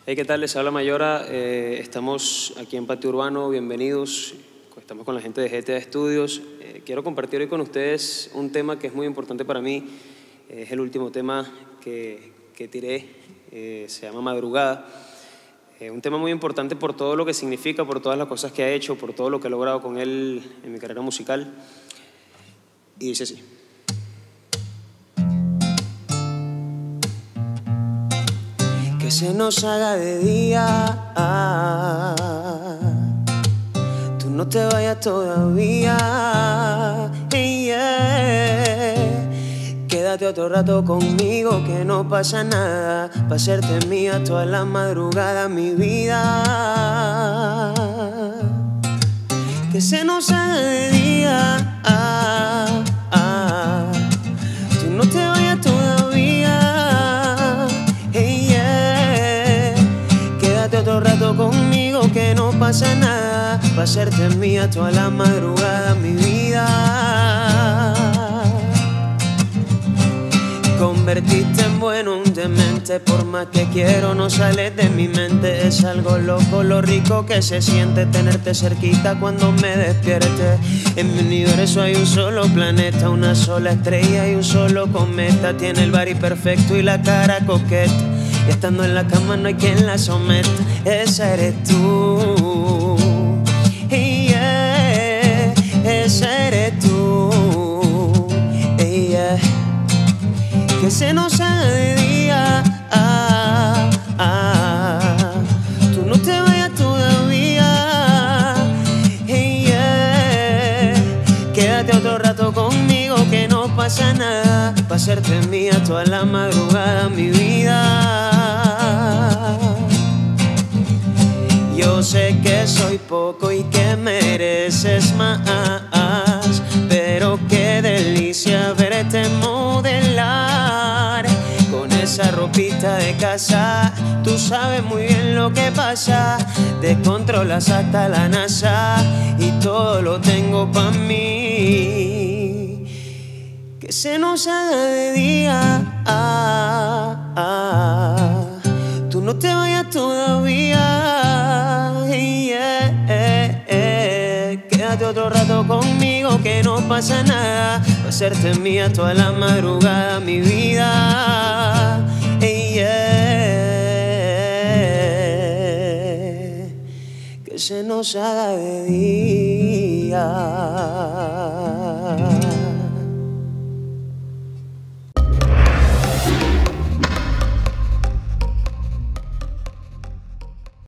Hey, ¿qué tal? Les habla Mayora. Estamos aquí en Patio Urbano. Bienvenidos. Estamos con la gente de GTA Studios. Quiero compartir hoy con ustedes un tema que es muy importante para mí. Es el último tema que tiré. Se llama Madrugada. Un tema muy importante por todo lo que significa, por todas las cosas que ha hecho, por todo lo que he logrado con él en mi carrera musical. Y dice así. Que se nos haga de día, tú no te vayas todavía, Quédate otro rato conmigo que no pasa nada, pa' hacerte mía toda la madrugada, mi vida. Que se nos haga de día, tú no te vayas todavía, Quédate otro rato conmigo que no pasa nada, pa' hacerte mía toda la madrugada, mi vida. Convertiste en bueno un demente, por más que quiero no sales de mi mente. Es algo loco lo rico que se siente tenerte cerquita cuando me despierte. En mi universo hay un solo planeta, una sola estrella y un solo cometa. Tiene el body perfecto y la cara coqueta, y estando en la cama no hay quien la someta. Esa eres tú, esa eres tú, Que se nos haga de día, tú no te vayas todavía, Quédate otro rato conmigo que no pasa nada, pa' hacerte mía toda la madrugada, mi vida. Yo sé que soy poco y que mereces más, pero qué delicia verte modelar con esa ropita de casa. Tú sabes muy bien lo que pasa, te controlas hasta la NASA y todo lo tengo pa' mí. Que se nos haga de día, tú no te vayas todavía, Quédate otro rato conmigo que no pasa nada, pa' hacerte mía toda la madrugada, mi vida, Que se nos haga de día.